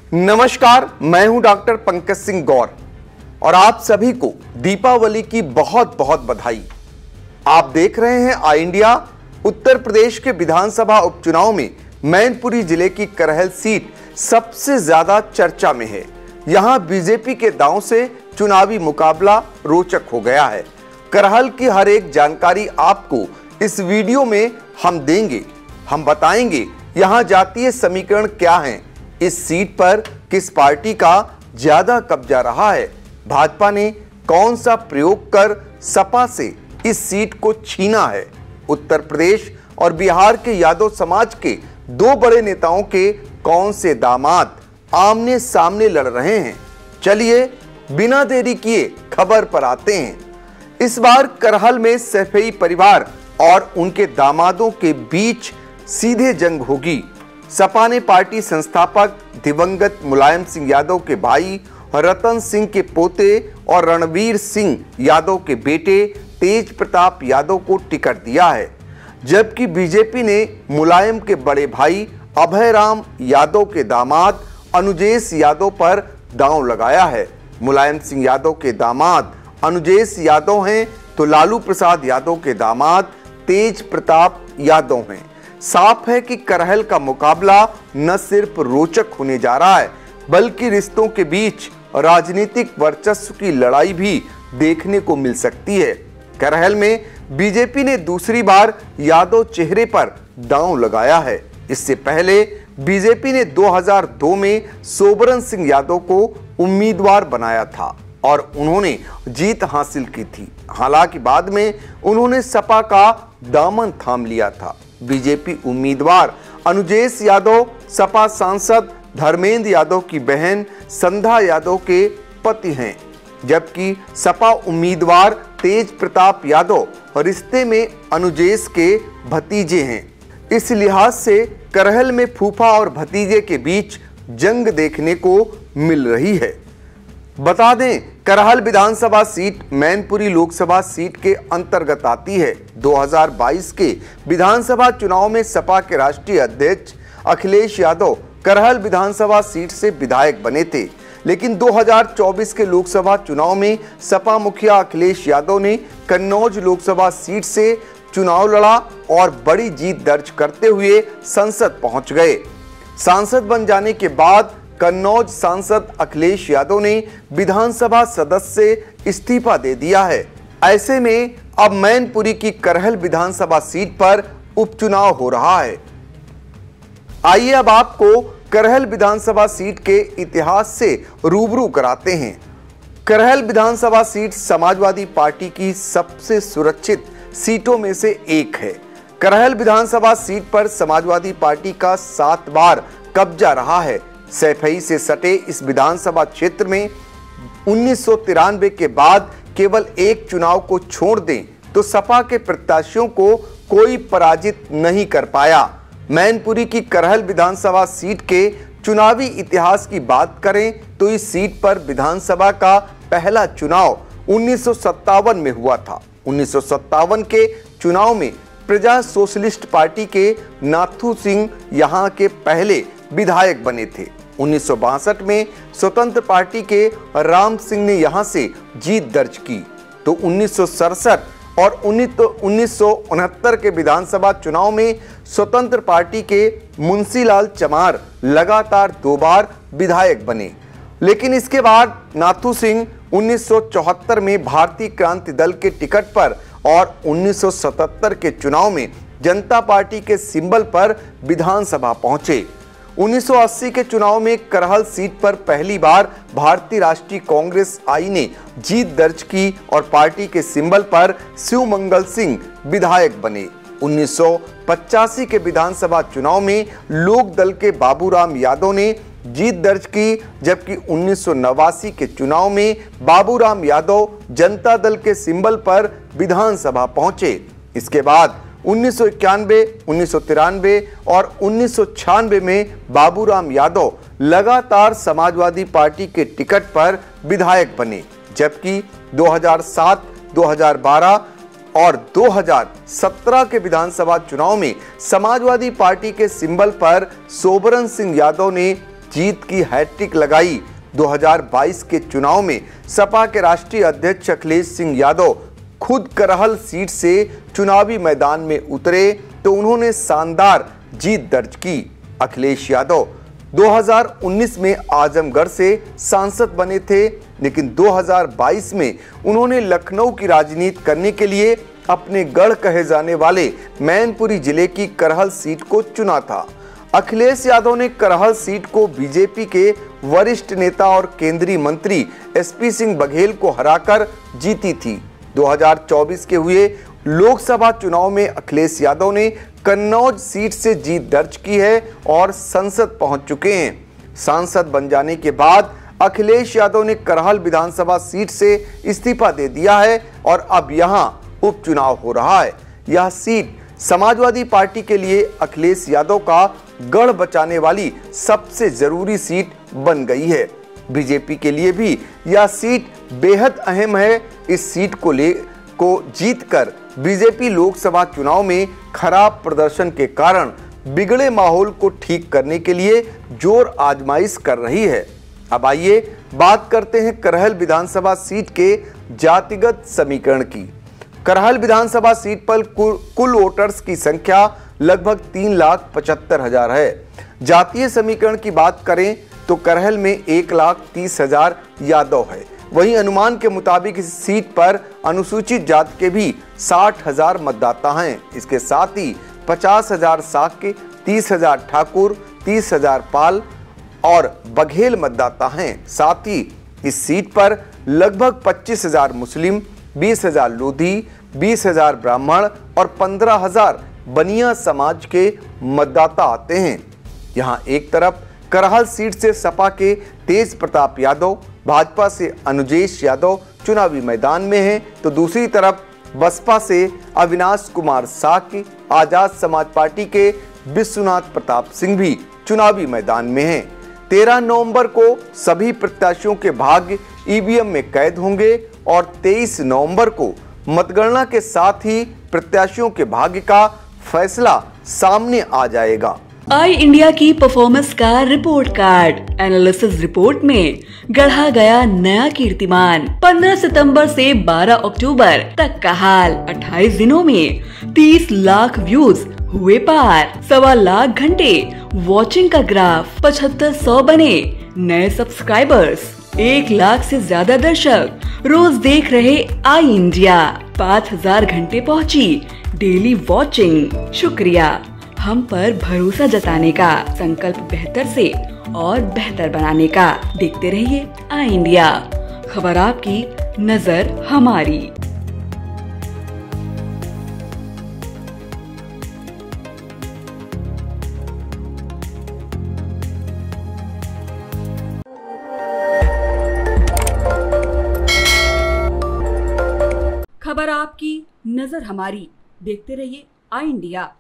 नमस्कार, मैं हूं डॉक्टर पंकज सिंह गौर और आप सभी को दीपावली की बहुत बहुत बधाई। आप देख रहे हैं आई इंडिया। उत्तर प्रदेश के विधानसभा उपचुनाव में मैनपुरी जिले की करहल सीट सबसे ज्यादा चर्चा में है। यहां बीजेपी के दांव से चुनावी मुकाबला रोचक हो गया है। करहल की हर एक जानकारी आपको इस वीडियो में हम देंगे। हम बताएंगे यहां जातीय समीकरण क्या है, इस सीट पर किस पार्टी का ज्यादा कब्जा रहा है, भाजपा ने कौन सा प्रयोग कर सपा से इस सीट को छीना है, उत्तर प्रदेश और बिहार के यादव समाज के दो बड़े नेताओं के कौन से दामाद आमने सामने लड़ रहे हैं। चलिए बिना देरी किए खबर पर आते हैं। इस बार करहल में सैफई परिवार और उनके दामादों के बीच सीधे जंग होगी। सपा ने पार्टी संस्थापक दिवंगत मुलायम सिंह यादव के भाई रतन सिंह के पोते और रणवीर सिंह यादव के बेटे तेज प्रताप यादव को टिकट दिया है, जबकि बीजेपी ने मुलायम के बड़े भाई अभय राम यादव के दामाद अनुजेश यादव पर दांव लगाया है। मुलायम सिंह यादव के दामाद अनुजेश यादव हैं तो लालू प्रसाद यादव के दामाद तेज प्रताप यादव हैं। साफ है कि करहल का मुकाबला न सिर्फ रोचक होने जा रहा है, बल्कि रिश्तों के बीच राजनीतिक वर्चस्व की लड़ाई भी देखने को मिल सकती है। करहल में बीजेपी ने दूसरी बार यादव चेहरे पर दांव लगाया है। इससे पहले बीजेपी ने 2002 में सोबरन सिंह यादव को उम्मीदवार बनाया था और उन्होंने जीत हासिल की थी। हालांकि बाद में उन्होंने सपा का दामन थाम लिया था। बीजेपी उम्मीदवार अनुजेश यादव सपा सांसद धर्मेंद्र यादव की बहन संध्या यादव के पति हैं, जबकि सपा उम्मीदवार तेज प्रताप यादव रिश्ते में अनुजेश के भतीजे हैं। इस लिहाज से करहल में फूफा और भतीजे के बीच जंग देखने को मिल रही है। बता दें, करहल विधानसभा सीट मैनपुरी लोकसभा सीट के अंतर्गत आती है। 2022 के विधानसभा चुनाव में सपा के राष्ट्रीय अध्यक्ष अखिलेश यादव करहल विधानसभा सीट से विधायक बने थे, लेकिन 2024 के लोकसभा चुनाव में सपा मुखिया अखिलेश यादव ने कन्नौज लोकसभा सीट से चुनाव लड़ा और बड़ी जीत दर्ज करते हुए संसद पहुंच गए। सांसद बन जाने के बाद कन्नौज सांसद अखिलेश यादव ने विधानसभा सदस्य से इस्तीफा दे दिया है। ऐसे में अब मैनपुरी की करहल विधानसभा सीट पर उपचुनाव हो रहा है। आइए अब आपको करहल विधानसभा सीट के इतिहास से रूबरू कराते हैं। करहल विधानसभा सीट समाजवादी पार्टी की सबसे सुरक्षित सीटों में से एक है। करहल विधानसभा सीट पर समाजवादी पार्टी का 7 बार कब्जा रहा है। सैफई से सटे इस विधानसभा क्षेत्र में 1993 के बाद केवल एक चुनाव को छोड़ दें तो सपा के प्रत्याशियों को कोई पराजित नहीं कर पाया। मैनपुरी की करहल विधानसभा सीट के चुनावी इतिहास की बात करें तो इस सीट पर विधानसभा का पहला चुनाव 1957 में हुआ था। 1957 के चुनाव में प्रजा सोशलिस्ट पार्टी के नाथू सिंह यहां के पहले विधायक बने थे। 1962 में स्वतंत्र पार्टी के राम सिंह ने यहां से जीत दर्ज की तो 1967 और 1969 के विधानसभा चुनाव में स्वतंत्र पार्टी के मुंशीलाल चमार लगातार 2 बार विधायक बने। लेकिन इसके बाद नाथू सिंह 1974 में भारतीय क्रांति दल के टिकट पर और 1977 के चुनाव में जनता पार्टी के सिंबल पर विधानसभा पहुंचे। 1980 के चुनाव में करहल सीट पर पहली बार भारतीय राष्ट्रीय कांग्रेस आई ने जीत दर्ज की और पार्टी के सिंबल पर शिवमंगल सिंह विधायक बने। 1985 के विधानसभा चुनाव में लोक दल के बाबूराम यादव ने जीत दर्ज की, जबकि 1989 के चुनाव में बाबूराम यादव जनता दल के सिंबल पर विधानसभा पहुंचे। इसके बाद 1991, 1993 और 1996 में बाबूराम यादव लगातार समाजवादी पार्टी के टिकट पर विधायक बने, जबकि 2007, 2012 और 2017 के विधानसभा चुनाव में समाजवादी पार्टी के सिंबल पर सोबरन सिंह यादव ने जीत की हैट्रिक लगाई। 2022 के चुनाव में सपा के राष्ट्रीय अध्यक्ष अखिलेश सिंह यादव खुद करहल सीट से चुनावी मैदान में उतरे तो उन्होंने शानदार जीत दर्ज की। अखिलेश यादव 2019 में आजमगढ़ से सांसद बने थे, लेकिन 2022 में उन्होंने लखनऊ की राजनीति करने के लिए अपने गढ़ कहे जाने वाले मैनपुरी जिले की करहल सीट को चुना था। अखिलेश यादव ने करहल सीट को बीजेपी के वरिष्ठ नेता और केंद्रीय मंत्री एसपी सिंह बघेल को हराकर जीती थी। 2024 के हुए लोकसभा चुनाव में अखिलेश यादव ने कन्नौज सीट से जीत दर्ज की है और संसद पहुंच चुके हैं। सांसद बन जाने के बाद अखिलेश यादव ने करहल विधानसभा सीट से इस्तीफा दे दिया है और अब यहां उपचुनाव हो रहा है। यह सीट समाजवादी पार्टी के लिए अखिलेश यादव का गढ़ बचाने वाली सबसे जरूरी सीट बन गई है। बीजेपी के लिए भी यह सीट बेहद अहम है। इस सीट को जीतकर बीजेपी लोकसभा चुनाव में खराब प्रदर्शन के कारण बिगड़े माहौल को ठीक करने के लिए जोर आजमाइश कर रही है। अब आइए बात करते हैं करहल विधानसभा सीट के जातिगत समीकरण की। करहल विधानसभा सीट पर कुल वोटर्स की संख्या लगभग 3,75,000 है। जातीय समीकरण की बात करें तो करहल में 1,30,000 यादव है। वहीं अनुमान के मुताबिक इस सीट पर अनुसूचित जाति के भी 60,000 मतदाता हैं। इसके साथ ही 50,000 साक्य, 30,000 ठाकुर, 30,000 पाल और बघेल मतदाता हैं। साथ ही इस सीट पर लगभग 25,000 मुस्लिम, 20,000 लोधी, 20,000 ब्राह्मण और 15,000 बनिया समाज के मतदाता आते हैं। यहां एक तरफ करहल सीट से सपा के तेज प्रताप यादव, भाजपा से अनुजेश यादव चुनावी मैदान में हैं, तो दूसरी तरफ बसपा से अविनाश कुमार साक्य, आजाद समाज पार्टी के विश्वनाथ प्रताप सिंह भी चुनावी मैदान में हैं। 13 नवंबर को सभी प्रत्याशियों के भाग्य ईवीएम में कैद होंगे और 23 नवंबर को मतगणना के साथ ही प्रत्याशियों के भाग्य का फैसला सामने आ जाएगा। आई इंडिया की परफॉर्मेंस का रिपोर्ट कार्ड एनालिसिस रिपोर्ट में गढ़ा गया नया कीर्तिमान। 15 सितंबर से 12 अक्टूबर तक का हाल, 28 दिनों में 30 लाख व्यूज हुए पार, 1.25 लाख घंटे वॉचिंग का ग्राफ, 7500 बने नए सब्सक्राइबर्स, 1 लाख से ज्यादा दर्शक रोज देख रहे आई इंडिया, 5000 घंटे पहुंची डेली वॉचिंग। शुक्रिया हम पर भरोसा जताने का, संकल्प बेहतर से और बेहतर बनाने का। देखते रहिए आई इंडिया, खबर आपकी, नजर हमारी। खबर आपकी, नजर हमारी। देखते रहिए आई इंडिया।